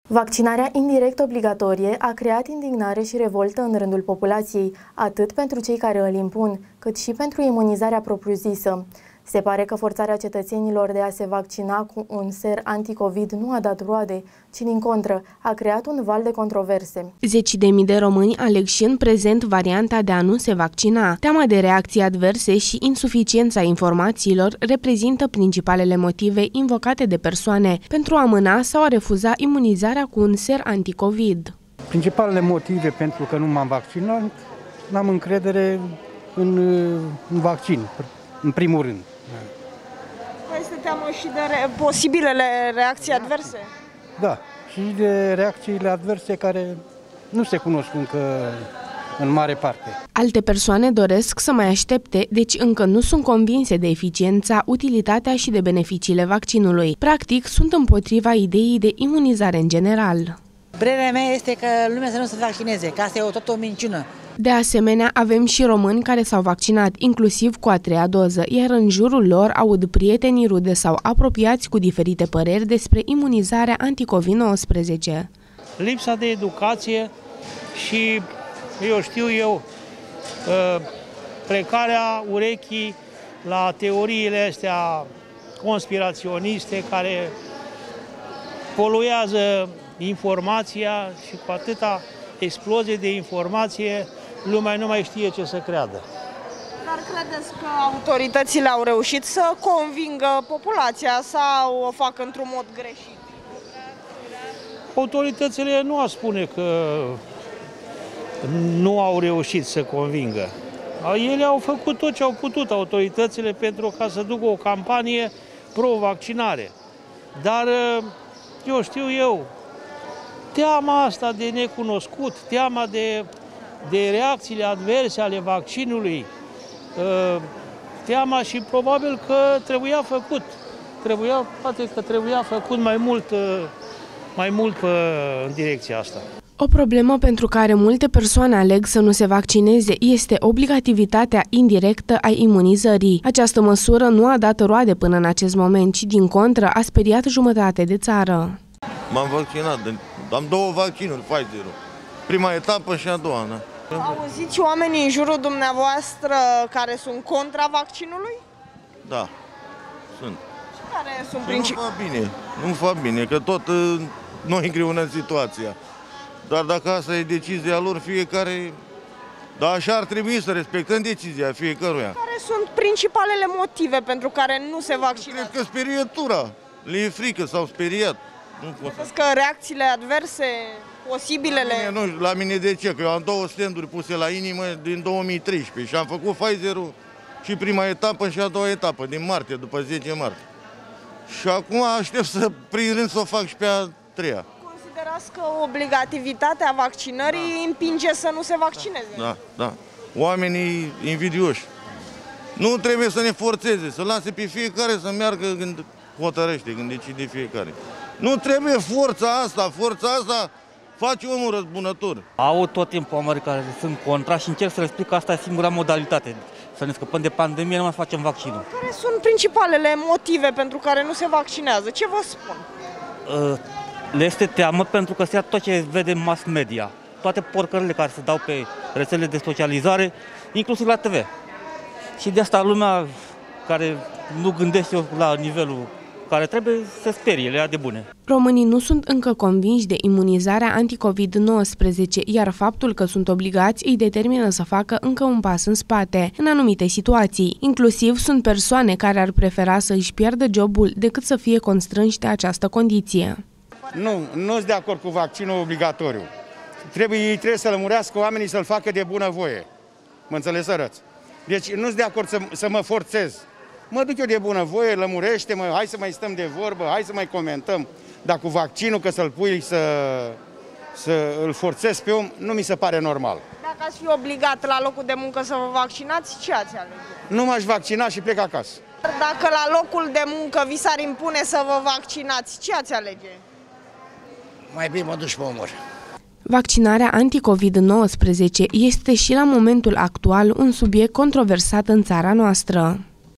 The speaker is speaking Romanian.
Vaccinarea indirect obligatorie a creat indignare și revoltă în rândul populației, atât pentru cei care îl impun, cât și pentru imunizarea propriu-zisă. Se pare că forțarea cetățenilor de a se vaccina cu un ser anticovid nu a dat roade, ci din contră a creat un val de controverse. Zeci de mii de români aleg și în prezent varianta de a nu se vaccina. Teama de reacții adverse și insuficiența informațiilor reprezintă principalele motive invocate de persoane pentru a amâna sau a refuza imunizarea cu un ser anticovid. Principalele motive pentru că nu m-am vaccinat, n-am încredere în vaccin, în primul rând. Este teamă și de posibilele reacții adverse? Da, și de reacțiile adverse care nu se cunosc încă în mare parte. Alte persoane doresc să mai aștepte, deci încă nu sunt convinse de eficiența, utilitatea și de beneficiile vaccinului. Practic, sunt împotriva ideii de imunizare în general. Părerea mea este că lumea să nu se vaccineze, că asta e tot o minciună. De asemenea, avem și români care s-au vaccinat, inclusiv cu a treia doză, iar în jurul lor aud prietenii, rude sau apropiați cu diferite păreri despre imunizarea anticovid-19. Lipsa de educație și, plecarea urechii la teoriile astea conspiraționiste care poluează informația și cu atâta explozie de informație, lumea nu mai știe ce să creadă. Dar credeți că autoritățile au reușit să convingă populația sau o fac într-un mod greșit? Autoritățile nu ar spune că nu au reușit să convingă. Ele au făcut tot ce au putut, autoritățile, pentru ca să ducă o campanie pro-vaccinare. Dar, teama asta de necunoscut, teama de reacțiile adverse ale vaccinului, teama și probabil că trebuia făcut mai mult în direcția asta. O problemă pentru care multe persoane aleg să nu se vaccineze este obligativitatea indirectă a imunizării. Această măsură nu a dat roade până în acest moment, ci din contră a speriat jumătate de țară. M-am vaccinat, am două vaccinuri, Pfizer-ul. Prima etapă și a doua. Da. Auziți oamenii în jurul dumneavoastră care sunt contra vaccinului? Da, sunt. Și care sunt principalele? Nu fac bine, că tot noi îngreunăm situația. Dar dacă asta e decizia lor, fiecare... Dar așa ar trebui să respectăm decizia fiecăruia. Care sunt principalele motive pentru care nu se vaccinează? Cred că sperietura. Le e frică, s-au speriat. Credeți că reacțiile adverse, posibilele... La mine de ce? Că eu am două stand-uri puse la inimă din 2013 și am făcut Pfizer-ul și prima etapă și a doua etapă, din martie, după 10 martie. Și acum aștept prin rând să o fac și pe a treia. Considerați că obligativitatea vaccinării împinge să nu se vaccineze? Da. Oamenii invidioși. Nu trebuie să ne forțeze, să lase pe fiecare să meargă când hotărăște, când decide fiecare. Nu trebuie forța asta face omul răzbunător. Au tot timpul oameni care sunt contra și încerc să le explic că asta e singura modalitate. Să ne scăpăm de pandemie, nu mai facem vaccinul. Care sunt principalele motive pentru care nu se vaccinează? Ce vă spun? Le este teamă pentru că se ia tot ce vede în mass media. Toate porcările care se dau pe rețelele de socializare, inclusiv la TV. Și de asta lumea care nu gândește la nivelul care trebuie să sperie, le ia de bune. Românii nu sunt încă convinși de imunizarea anticovid-19, iar faptul că sunt obligați îi determină să facă încă un pas în spate, în anumite situații. Inclusiv sunt persoane care ar prefera să își piardă jobul decât să fie constrânși de această condiție. Nu sunt de acord cu vaccinul obligatoriu. Ei trebuie să lămurească oamenii să-l facă de bunăvoie. Mă înțeles, Răț? Deci nu sunt de acord să mă forțez. Mă duc eu de bunăvoie, lămurește-mă, hai să mai stăm de vorbă, hai să mai comentăm. Dar cu vaccinul, că să-l pui, să îl forțezi pe om, nu mi se pare normal. Dacă ați fi obligat la locul de muncă să vă vaccinați, ce ați alege? Nu m-aș vaccina și plec acasă. Dacă la locul de muncă vi s-ar impune să vă vaccinați, ce ați alege? Mai bine mă duc pe omor. Vaccinarea anticovid-19 este și la momentul actual un subiect controversat în țara noastră.